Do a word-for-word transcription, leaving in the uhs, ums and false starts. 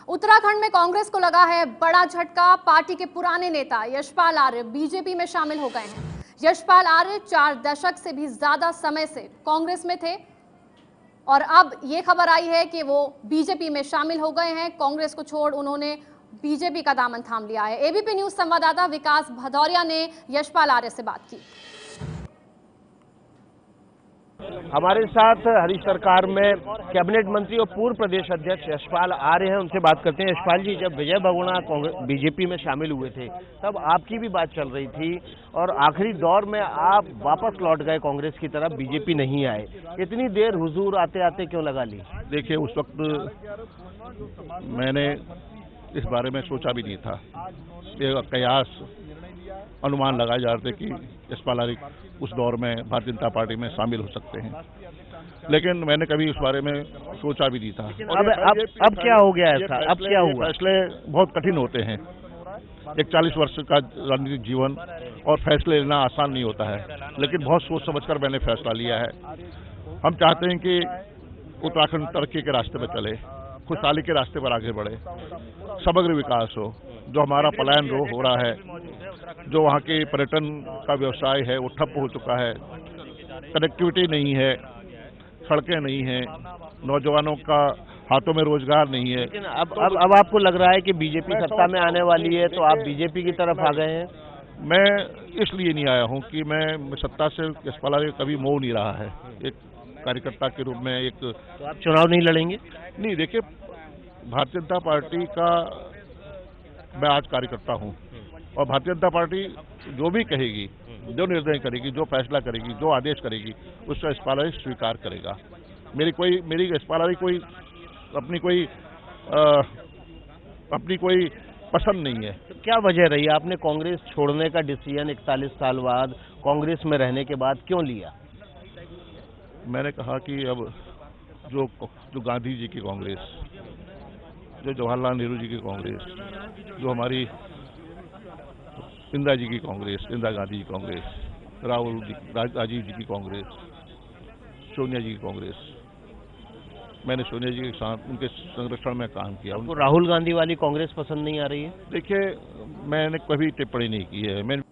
उत्तराखंड में कांग्रेस को लगा है बड़ा झटका। पार्टी के पुराने नेता यशपाल आर्य बीजेपी में शामिल हो गए हैं। यशपाल आर्य चार दशक से भी ज्यादा समय से कांग्रेस में थे और अब ये खबर आई है कि वो बीजेपी में शामिल हो गए हैं। कांग्रेस को छोड़ उन्होंने बीजेपी का दामन थाम लिया है। एबीपी न्यूज संवाददाता विकास भदौरिया ने यशपाल आर्य से बात की। हमारे साथ हरीश सरकार में कैबिनेट मंत्री और पूर्व प्रदेश अध्यक्ष यशपाल आर्य हैं, उनसे बात करते हैं। यशपाल जी, जब विजय बहुगुणा बीजेपी में शामिल हुए थे तब आपकी भी बात चल रही थी और आखिरी दौर में आप वापस लौट गए कांग्रेस की तरफ, बीजेपी नहीं आए। इतनी देर हुजूर आते आते क्यों लगा ली? देखिए, उस वक्त मैंने इस बारे में सोचा भी नहीं था। ये कयास अनुमान लगाए जा रहे थे कि यशपाल आर्य उस दौर में भारतीय जनता पार्टी में शामिल हो सकते हैं, लेकिन मैंने कभी उस बारे में सोचा भी नहीं था। अब अब अब क्या हो गया ऐसा? अब क्या हुआ? फैसले बहुत कठिन होते हैं। एक चालीस वर्ष का राजनीतिक जीवन और फैसले लेना आसान नहीं होता है, लेकिन बहुत सोच समझकर मैंने फैसला लिया है। हम चाहते हैं कि उत्तराखंड तरक्की के रास्ते पर चले, खुशहाली के रास्ते पर आगे बढ़े, समग्र विकास हो। जो हमारा पलायन रो हो रहा है, जो वहाँ के पर्यटन का व्यवसाय है वो ठप हो चुका है, कनेक्टिविटी नहीं है, सड़कें नहीं हैं, नौजवानों का हाथों में रोजगार नहीं है। लेकिन अब अब अब आपको लग रहा है कि बीजेपी सत्ता में आने वाली है तो आप बीजेपी की तरफ आ गए हैं? मैं इसलिए नहीं आया हूँ कि मैं सत्ता से यशपाल आर्य कभी मोह नहीं रहा है। एक कार्यकर्ता के रूप में एक तो आप चुनाव नहीं लड़ेंगे? नहीं, देखिए, भारतीय जनता पार्टी का मैं आज कार्यकर्ता हूँ और भारतीय जनता पार्टी जो भी कहेगी, जो निर्णय करेगी, जो फैसला करेगी, जो आदेश करेगी, उसका यशपाल आर्य स्वीकार करेगा। मेरी कोई मेरी यशपाल आर्य कोई अपनी कोई आ, अपनी कोई पसंद नहीं है। तो क्या वजह रही आपने कांग्रेस छोड़ने का डिसीजन इकतालीस साल बाद कांग्रेस में रहने के बाद क्यों लिया? मैंने कहा कि अब जो जो गांधी जी की कांग्रेस, जो जवाहरलाल नेहरू जी की कांग्रेस, जो हमारी इंदिरा जी की कांग्रेस, इंदिरा गांधी जी की कांग्रेस, राहुल जी राजीव जी की कांग्रेस, सोनिया जी की कांग्रेस, मैंने सोनिया जी के साथ उनके संरक्षण में काम किया। उनको राहुल गांधी वाली कांग्रेस पसंद नहीं आ रही है? देखिए, मैंने कभी टिप्पणी नहीं की है। मैं